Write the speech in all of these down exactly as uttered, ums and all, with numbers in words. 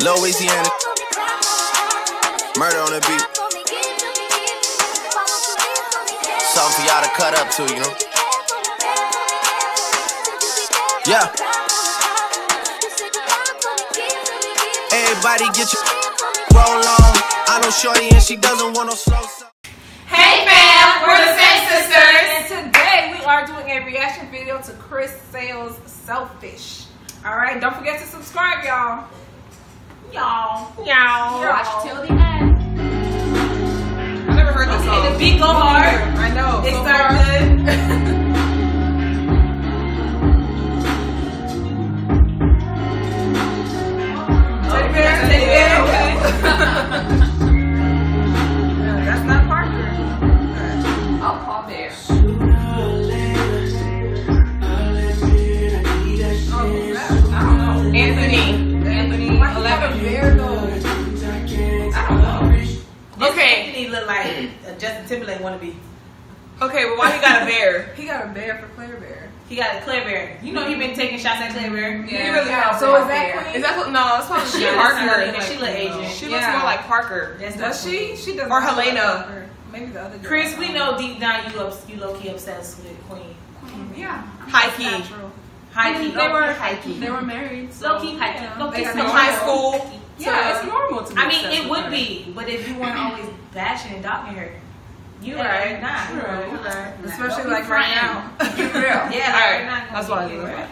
Louisiana. Murder on the beat. Something for y'all to cut up to, you know? Yeah. Everybody get your roll on. I know shorty and she doesn't want no slow. Hey fam, we're the Saint Sisters. And today we are doing a reaction video to Chris Sail's Selfish. Alright, don't forget to subscribe, y'all. Y'all. Y'all. Watch till the end. I never heard this song. The beat go hard. I know. It so starts good. Teddy bear, teddy bear, okay. Yeah, that's not Parker. Oh, Paul Bear. Anthony. Anthony. Why he have a bear though? I don't know. Okay. Anthony look like a Justin Timberlake wannabe. Okay, well, why he got a bear? He got a bear for Claire Bear. He got a Claire Bear. You know he been taking shots at Claire Bear. Yeah. He really Yeah. has. So is that Queen? Is that what? No, it's probably She she looks Parker. Helena. She look Asian. She looks Yeah. more like Parker. That's Does not she? She doesn't. Or look like Helena. Parker. Maybe the other girl. Chris, we know deep down you ups, you low key obsessed with Queen. Yeah. High key. Natural. High key. They were high key. They were married. So Low key, high key. Yeah. Low They key. got In no high idea. school. yeah, it's normal to be I mean, obsessed it with would her. be, but if you weren't always bashing and dogging her, you You're right. Not. You're right. You're right. Especially Don't be like right fronting. now. Be real. Yeah, All like, right. we're not gonna That's why I be do right. that.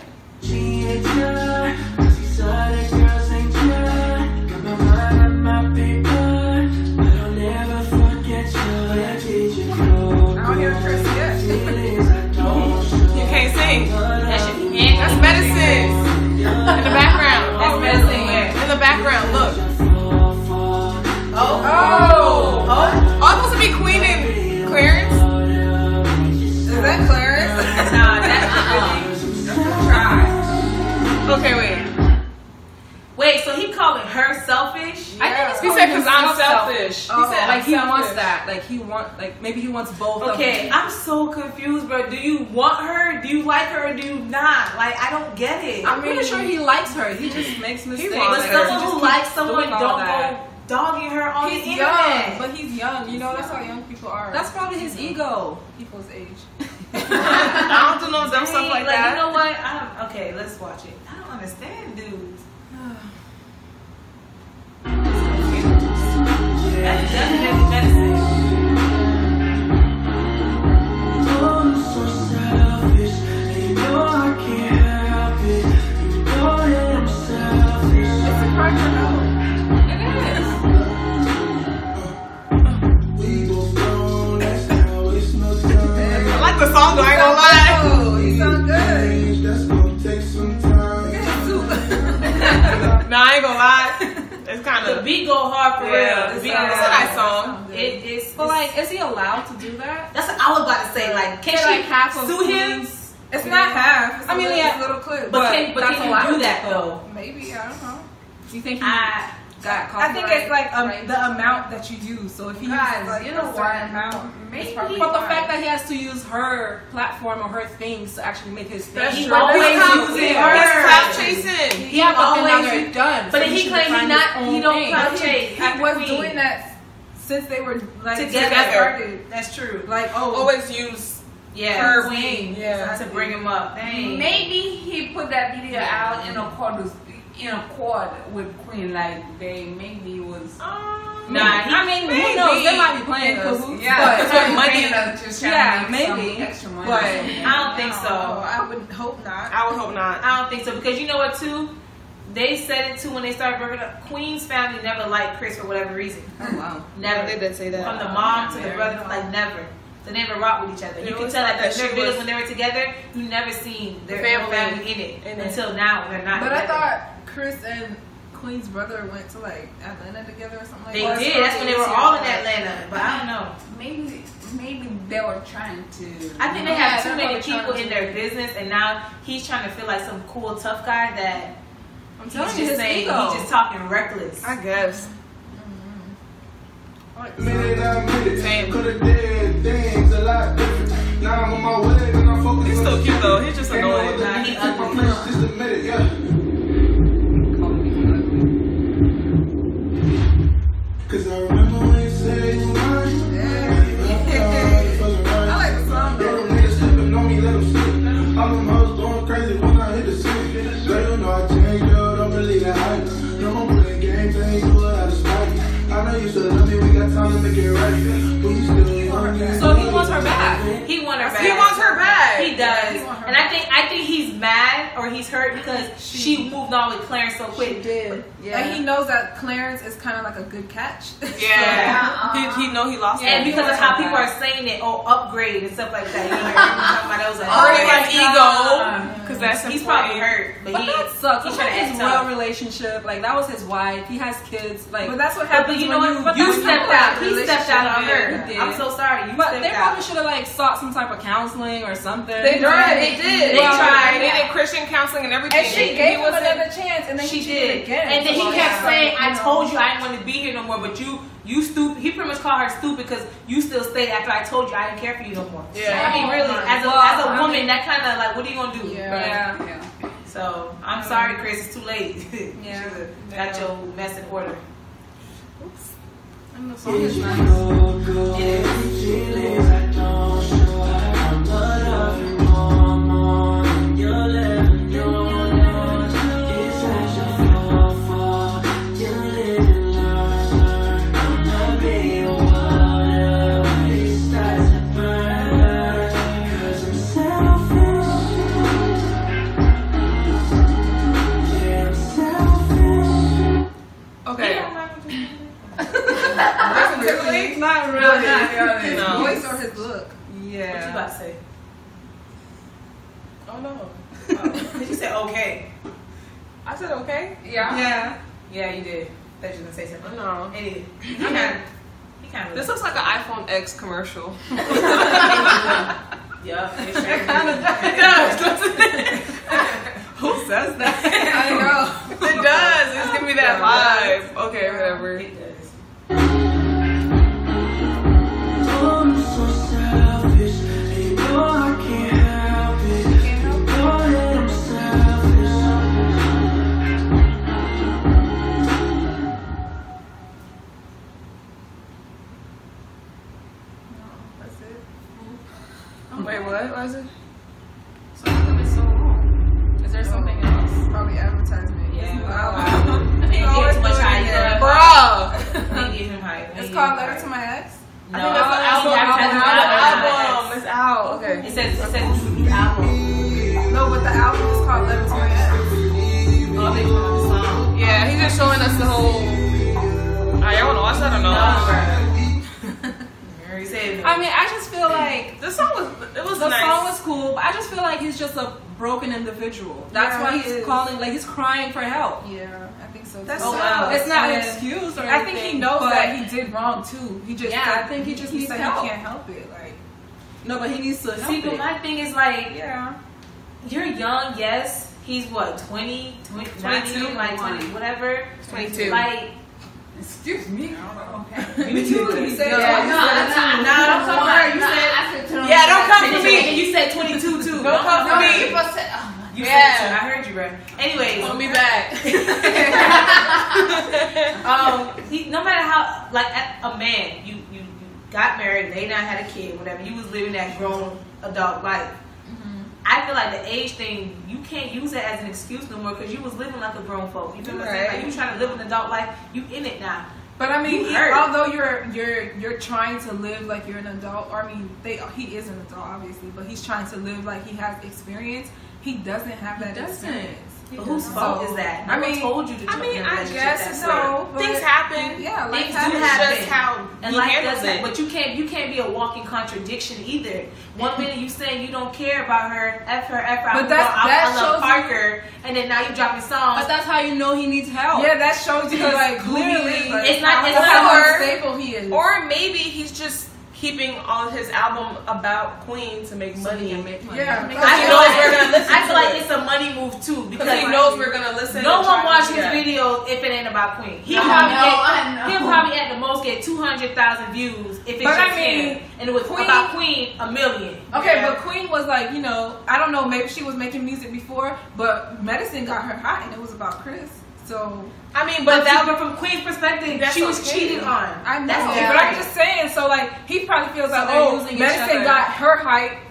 I don't hear Chris yet. You can't sing. That should be and That's medicine. In the background. That's medicine. Where? In the background. Look. Oh. Oh. Oh. Oh, I'm supposed to be Queen and Clarence. Is that Clarence? Nah, that's uh-uh. Try. Okay, wait. Wait, so he calling her selfish? I think it's He said because I'm selfish. Oh, He said like I'm he selfish. wants that. Like he want. Like maybe he wants both. Okay, Of them. I'm so confused, bro. Do you want her? Do you like her? Or do you not? Like, I don't get it. I'm pretty sure he likes her. He just makes mistakes. wants But her. someone He just who keeps likes someone doing all don't that. go dogging her on He's the young, internet. but he's young. You know, that's how young people are. That's probably his ego. people's age. I don't do no dumb I stuff mean, like like, that. you know what? I don't, okay, let's watch it. I don't understand, dudes. That's definitely medicine. It's a Parker note. It is. I like the song though, I ain't gonna lie. Oh, he sound good. Look at his suit. Nah, I ain't gonna lie. It's kind The of. beat go hard for Yeah, real. The it's beat a go nice hard. song. It, it's, But it's like, is he allowed to do that? that's what I was about to say. Like, can Say, she like, half of sue him? Queen's- It's not half. It's I a mean, little, yeah. it's a little clip. But But can, but that's can allowed you do that though. though? Maybe, I don't know. Do you think he I got caught? I think it's like um, right? the amount that you use. So if he Guys, uses like you a know certain what? amount, Maybe, it's probably but the fine. fact that he has to use her platform or her things to actually make his thing. That's He true. always That's uses true. her. He's clout chasing. Yeah, but then now always- they're done. But so he should claims find he his not- own he don't thing. clout But he, chase he after was Queen. doing that since they were like Together. since they started. That's true. Like oh, Always use. Yeah, Her Queen. Yeah. to bring him up. Dang. Maybe he put that video out in accord with, in accord with Queen, like they maybe was. Um, Nah, nah, I mean, who knows? They might be playing In us. cahoots. Yeah, But it's for like money. paying us just trying Yeah, to make maybe. some extra money. But I don't think so. Oh, I would hope not. I would hope not. I don't think so because you know what too? They said it too when they started breaking up. Queen's family never liked Chris for whatever reason. oh wow. Never. They did say that. From the mom to the Very brother, no. like never. They never rock with each other. They You can always tell thought that that their she videos was- when they were together, you never seen their The family family, in it in it. until now. They're not. But I together. thought Chris and Queen's brother went to like Atlanta together or something like They that. did. That's when they were all in Atlanta. But I don't know. maybe maybe they were trying to. I think they Yeah, have too they're many probably trying people to- in their business, and now he's trying to feel like some cool tough guy that I'm he's telling just you, his saying ego. he's just talking reckless. I guess. Minute I minute, Same. coulda did things a lot different. Now I'm on my way and I'm focused. He's on still the cute though. He's just Ain't no annoying. other Nah, he reason to ugly. push, just admit it, yeah. I think he's mad or he's hurt because she moved on with Clarence so quick. She did. Yeah. And he knows that Clarence is kind of like a good catch. Yeah. He, he know he lost. And it. because of how people are saying it, oh, upgrade and stuff like that. You know, talking about that was like, Hurting oh, his ego, because that's he's important. probably hurt, but, But he, that sucks. he's It's trying like to his act real tough. relationship. Like that was his wife. He has kids. Like, But that's what but, happens but you know when what? you- But You that's stepped not out. a He stepped out on relationship. her. He did. I'm so sorry. You But stepped they out. probably should have like sought some type of counseling or something. They tried. They did. They Well, tried. They did Christian counseling and everything. And she He gave him wasn't- another chance, and then She he did did. it again. And then he So, kept yeah. saying, I You know. told you I didn't want to be here no more, but you, you stupid. He pretty much called her stupid because you still stayed after I told you I didn't care for you no more. Yeah. I mean, really, as a, Well, as a I woman, mean- that kind of like, what are you going to do? Yeah. Yeah. Yeah. So, I'm sorry, Chris. It's too late. You Yeah. should've got your mess in order. And the song is nice. Okay. Really? Not No, really. not really. His No. voice or his look. What you Yeah. about to say? Oh no. Because you said okay. I said okay. Yeah. Yeah. Yeah, you did. I thought you were going to say something. No. It did. He kind of. He kind of. This looks like an iPhone X commercial. Yeah, it sure It does. doesn't it? Who says that? I know. It does. It's giving me that vibe. Okay, whatever. It does. I'm so selfish, and you know I can't help it. Go ahead, I'm selfish. That's it. Wait, what? What is it? So it's so long. Is there something else? Probably advertisement. Yeah. Wow. They You always give too much do it hype. again. Bruh. They give him hype. They It's give called him Letter hype. to My Ex. No, I think that's the album. he advertised Album. his album. album. It's out. Okay. It says it says new album. No, but the album is called Letter to My Ex. Oh, they put on the song. Yeah, he's just showing us the whole. Alright, y'all wanna watch that or no? No, he said. I mean, I just feel like The song was. It was the nice. song was cool, but I just feel like he's just a broken individual. That's Yeah, why he he's is. calling, like he's crying for help. Yeah, I think so. That's too. Oh, wow. It's not an And excuse or anything. I think he knows but that he did wrong too. He just Yeah, said- I think he just he needs said help. he can't help it. Like No, but he needs to help See, but it. my thing is like, yeah, you're young, yes. He's what, twenty, twenty, twenty-two? like twenty, whatever. twenty-two. Like, Excuse me. Okay. you too. He said Yeah, yeah, no, no, no, don't come for her. You said, I said to him, Yeah, don't come for and me. you said twenty-two too. Don't come for No, me. people said, oh my You Yeah. said, I heard you, bro. Anyways, Put me back. um, he, no matter how, like, a man, you, you, you got married, laid down, had a kid, whatever. You was living that grown adult life. I feel like the age thing, you can't use it as an excuse no more because you was living like a grown folk. You feel what I'm saying? Right. Like, you trying to live an adult life, you in it now. But I mean, You he, hurt. although you're you're you're trying to live like you're an adult, or I mean, they he is an adult obviously, but he's trying to live like he has experience. He doesn't have that doesn't. experience. But whose fault is that? No I one mean- told you to I jump mean, in a I relationship guess that way. so. but- Things happen. Yeah, like Things do happen. happen. It's just how And he life handles does that, it. but you can't you can't be a walking contradiction either. One minute you saying you don't care about her, f her, f her, But I, that's- I, that I love shows you- Parker, and then now you dropping songs. But that's how you know he needs help. Yeah, that shows you like who he Clearly, is. Like, it's not- it's how not- unstable he is. Or maybe he's just keeping on his album about Queen to make money. Can make money. Yeah, I I feel know like, we're gonna listen I feel to like it. it's a money move too because Because he knows we're gonna listen. no and one try watch to- his yeah. video if it ain't about Queen. He'll I probably know, get, I know. he'll probably at the most get two hundred thousand views if it's But I just mean, him. And it was Queen- about Queen, a million. Okay, Yeah. but Queen was like, you know, I don't know, maybe she was making music before, but Medicine got her hot and it was about Chris. So I mean, But, but that. but from Queen's perspective, That's she was okay. cheated on. I know, That's but different. I'm just saying. So like, he probably feels So like, they're oh, using each Medicine other. got her hype.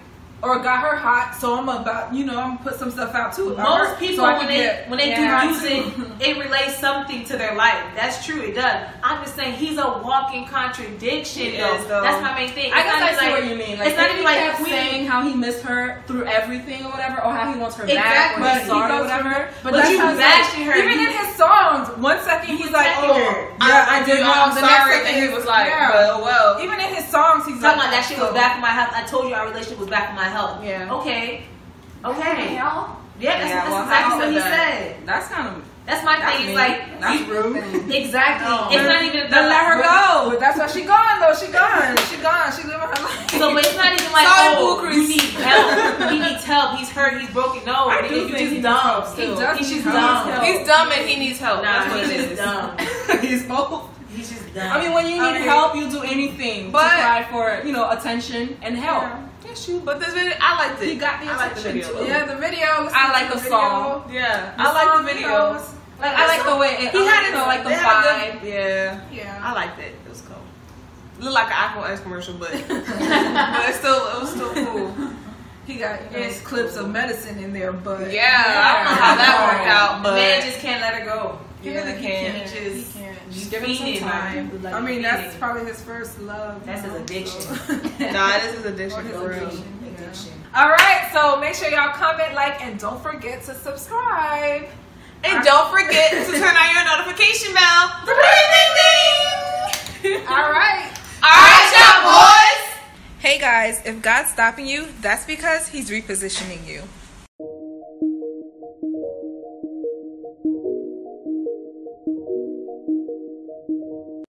or got her hot, so I'm about, you know, I'm gonna put some stuff out too. about Most her, people so I when can they get- when they yeah, do music, too. it relates something to their life. That's true, it does. I'm just saying he's a walking contradiction. He though. is, though. That's my main thing. I It's guess not I even see like- what you mean. Like, it's not if even he like kept Queen. saying how he missed her through everything or whatever, or how he wants her back, Exactly. or But he's he sorry or goes whatever. But, But that's you how it's bashing like, her. Even You- in his songs, one second he's like, attacking oh, her. yeah, I did You know, wrong. I'm The next sorry. second And he was like, yeah. well, well. Even in his songs, he's Talking like, about that shit was so- bad for my health. I told you our relationship was bad for my health. Yeah. Okay. Okay. Hell? Yeah, that's, Yeah, that's well, exactly how what he he said said. That's kind of That's my That's thing. It's mean. like That's you- rude. exactly. No. It's not even Then let her But- go. But that's why she gone though. She gone. She gone. She living her life. So, but it's not even like, Sorry, oh, Boo you Chris. need help. He needs help. He's hurt. He's broken. No, I nigga, do you think just he needs dumb. help He still. does. He's He just needs dumb. help. He's dumb and he needs help. Nah, That's what he's it just is. dumb. he's both. He's just dumb. I mean, when you need I mean- help, you do anything But- to cry for, you know, attention and help. Yeah. Yeah, shoot. But this video, I liked it. He got the I like the attention, video. too. Yeah, the video. listen I to like the the video. song. Yeah, The I like song, the you video. know, it's- Like I like the way it, He had you it, know, like the they had a vibe. good- yeah, Yeah. I liked it. It was cool. Looked like an iPhone X commercial, but but it's still it was still cool. He got his clips of medicine in there, but Yeah, I don't know how that worked out, The but man just can't let her go. he Yeah, really he can't. can't. He just, He can't. just Give him some feeding, time. like, like I mean, feeding. that's probably his first love. you That's his know, addiction. so- Nah, this is addiction Or his for real. addiction. Addiction. All right, so make sure y'all comment, like, and don't forget to subscribe. And don't forget to turn on your notification bell. All right. All right, y'all boys. Hey guys, if God's stopping you, that's because He's repositioning you.